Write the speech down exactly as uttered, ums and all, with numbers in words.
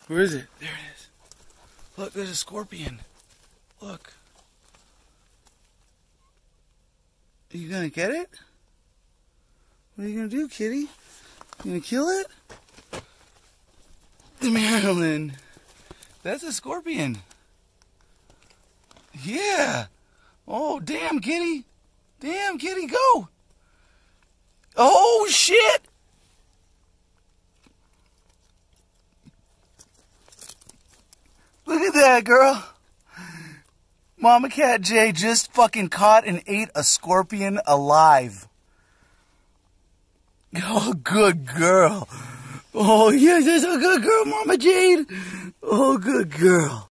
Where is it? There it is. Look, there's a scorpion. Look. Are you gonna get it? What are you gonna do, kitty? You gonna kill it? Marilyn. That's a scorpion. Yeah. Oh, damn, kitty. Damn, kitty, go. Oh, shit. Look at that, girl. Mama Cat J just fucking caught and ate a scorpion alive. Oh, good girl. Oh, yes, that's a good girl, Mama Jade. Oh, good girl.